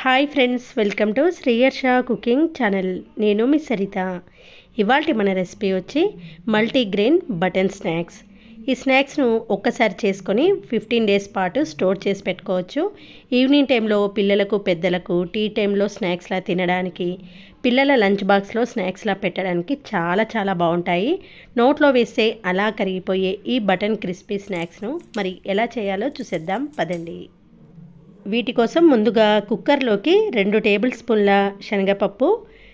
Hi friends, welcome to Sriharsha cooking channel. నేను మీ సరిత. ఇవాళ మన రెసిపీ వచ్చి మల్టీగ్రెయిన్ బటన్ స్నాక్స్. ఈ స్నాక్స్ను ఒక్కసారి చేసుకొని 15 డేస్ పాటు స్టోర్ చేసి పెట్టుకోవచ్చు. ఈవినింగ్ టైంలో పిల్లలకు పెద్దలకు టీ టైంలో స్నాక్స్లా తినడానికి, పిల్లల లంచ్ బాక్స్లో స్నాక్స్లా పెట్టడానికి చాలా చాలా బాగుంటాయి. నోట్లో వేస్తే అలా కరిగిపోయే ఈ బటన్ క్రిస్పీ స్నాక్స్ను మరి ఎలా చేయాలో చూసేద్దాం పదండి. వీటి కోసం ముందుగా కుక్కర్లోకి 2 టేబుల్ స్పూన్ల శనగపప్పు,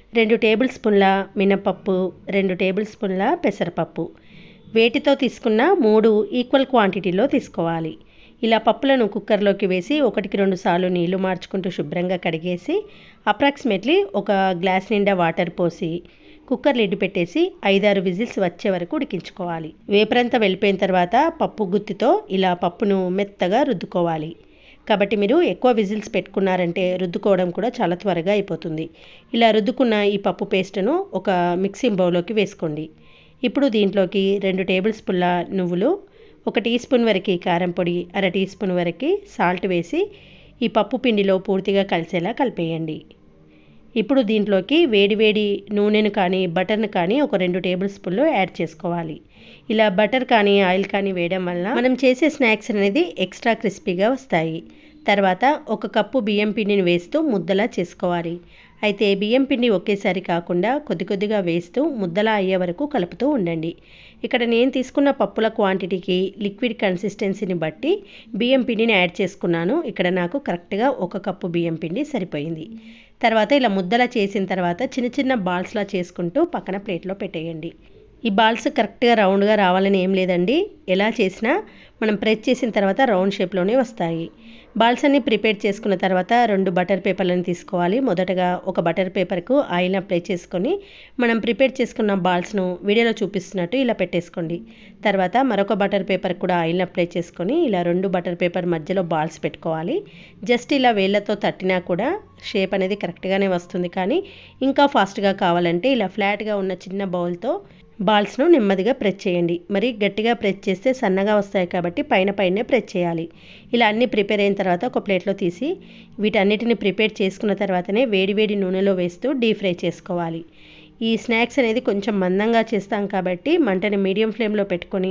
2 టేబుల్ స్పూన్ల మినపప్పు, 2 టేబుల్ స్పూన్ల పెసరపప్పు, వేటితో తీసుకున్న 3 ఈక్వల్ క్వాంటిటీలో తీసుకోవాలి. ఇలా పప్పులను కుక్కర్లోకి వేసి 1కి 2 సార్లు నీళ్లు మార్చుకుంటూ శుభ్రంగా కడిగేసి అప్రాక్సిమేట్లీ ఒక గ్లాస్ నిండా వాటర్ పోసి కుక్కర్ లిడ్ పెట్టేసి 5-6 విజిల్స్ వచ్చే వరకు ఉడికించుకోవాలి. వేపరంతా వెళ్ళిపోయిన తర్వాత పప్పు గుత్తితో ఇలా పప్పును మెత్తగా రుద్దుకోవాలి. కాబట్టి మీరు ఎక్కువ విజిల్స్ పెట్టుకున్నారంటే రుద్దుకోవడం కూడా చాలా త్వరగా అయిపోతుంది. ఇలా రుద్దుకున్న ఈ పప్పు పేస్ట్ను ఒక మిక్సింగ్ బౌల్లోకి వేసుకోండి. ఇప్పుడు దీంట్లోకి 2 టేబుల్ స్పూన్ల నువ్వులు, 1 టీ స్పూన్ వరకు కారం పొడి, 1/2 టీ స్పూన్ వరకు సాల్ట్ వేసి ఈ పప్పు పిండిలో పూర్తిగా కలిసేలా కలిపేయండి. ఇప్పుడు దీంట్లోకి వేడివేడి నూనెను కానీ బటర్ను కానీ ఒక 2 టేబుల్ స్పూన్లు యాడ్ చేసుకోవాలి. ఇలా బటర్ కానీ ఆయిల్ కానీ వేయడం వల్ల మనం చేసే స్నాక్స్ అనేది ఎక్స్ట్రా క్రిస్పీగా వస్తాయి. తర్వాత 1 కప్పు బియ్యం పిండిని వేస్తూ ముద్దలా చేసుకోవాలి. అయితే బియ్యం పిండి ఒకేసారి కాకుండా కొద్ది కొద్దిగా వేస్తూ ముద్దలా అయ్యే వరకు కలుపుతూ ఉండండి. ఇక్కడ నేను తీసుకున్న పప్పుల క్వాంటిటీకి లిక్విడ్ కన్సిస్టెన్సీని బట్టి బియ్యం పిండిని యాడ్ చేసుకున్నాను. ఇక్కడ నాకు కరెక్ట్గా 1 కప్పు బియ్యం పిండి సరిపోయింది. తర్వాత ఇలా ముద్దలా చేసిన తర్వాత చిన్న చిన్న బాల్స్లా చేసుకుంటూ పక్కన ప్లేట్లో పెట్టేయండి. ఈ బాల్స్ కరెక్ట్గా రౌండ్గా రావాలని ఏం లేదండి. ఎలా చేసినా మనం ప్రెస్ చేసిన తర్వాత రౌండ్ షేప్లోనే వస్తాయి. బాల్స్ అన్ని ప్రిపేర్ చేసుకున్న తర్వాత 2 బటర్ పేపర్లను తీసుకోవాలి. మొదటగా ఒక బటర్ పేపర్కు ఆయిల్ అప్లై చేసుకొని మనం ప్రిపేర్ చేసుకున్న బాల్స్ను వీడియోలో చూపిస్తున్నట్టు ఇలా పెట్టేసుకోండి. తర్వాత మరొక బటర్ పేపర్ కూడా ఆయిల్ అప్లై చేసుకొని ఇలా 2 బటర్ పేపర్ మధ్యలో బాల్స్ పెట్టుకోవాలి. జస్ట్ ఇలా వేళ్ళతో తట్టినా కూడా షేప్ అనేది కరెక్ట్గానే వస్తుంది. కానీ ఇంకా ఫాస్ట్గా కావాలంటే ఇలా ఫ్లాట్గా ఉన్న చిన్న బౌల్తో బాల్స్ను నెమ్మదిగా ప్రెస్ చేయండి. మరి గట్టిగా ప్రెస్ చేస్తే సన్నగా వస్తాయి కాబట్టి పైనే ప్రెస్ చేయాలి. ఇలా అన్నీ ప్రిపేర్ అయిన తర్వాత ఒక ప్లేట్లో తీసి వీటన్నిటిని ప్రిపేర్ చేసుకున్న తర్వాతనే వేడివేడి నూనెలో వేస్తూ డీప్ ఫ్రై చేసుకోవాలి. ఈ స్నాక్స్ అనేది కొంచెం మందంగా చేస్తాం కాబట్టి మంటని మీడియం ఫ్లేమ్లో పెట్టుకొని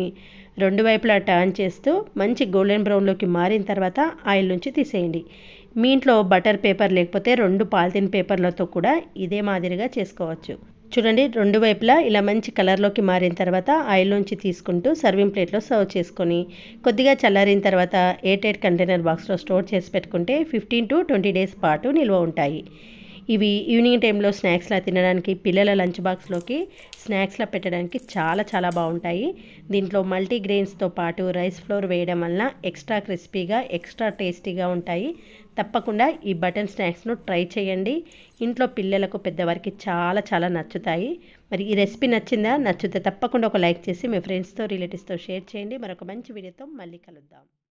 2 వైపులా టర్న్ చేస్తూ మంచి గోల్డెన్ బ్రౌన్లోకి మారిన తర్వాత ఆయిల్ నుంచి తీసేయండి. మీ ఇంట్లో బటర్ పేపర్ లేకపోతే 2 పాలిథిన్ పేపర్లతో కూడా ఇదే మాదిరిగా చేసుకోవచ్చు. చూడండి, 2 వైపులా ఇలా మంచి కలర్లోకి మారిన తర్వాత ఆయిల్లోంచి తీసుకుంటూ సర్వింగ్ ప్లేట్లో సర్వ్ చేసుకొని కొద్దిగా చల్లారిన తర్వాత ఎయిర్ టైట్ కంటైనర్ బాక్స్లో స్టోర్ చేసి పెట్టుకుంటే 15 to 20 డేస్ పాటు నిల్వ ఉంటాయి. ఇవి ఈవినింగ్ టైంలో స్నాక్స్లా తినడానికి, పిల్లల లంచ్ బాక్స్లోకి స్నాక్స్లా పెట్టడానికి చాలా చాలా బాగుంటాయి. దీంట్లో మల్టీగ్రెయిన్స్తో పాటు రైస్ ఫ్లోర్ వేయడం వలన ఎక్స్ట్రా క్రిస్పీగా ఎక్స్ట్రా టేస్టీగా ఉంటాయి. తప్పకుండా ఈ బటన్ స్నాక్స్ను ట్రై చేయండి. ఇంట్లో పిల్లలకు పెద్దవారికి చాలా చాలా నచ్చుతాయి. మరి ఈ రెసిపీ నచ్చిందా? నచ్చితే తప్పకుండా ఒక లైక్ చేసి మీ ఫ్రెండ్స్తో రిలేటివ్స్తో షేర్ చేయండి. మరొక మంచి వీడియోతో మళ్ళీ కలుద్దాం.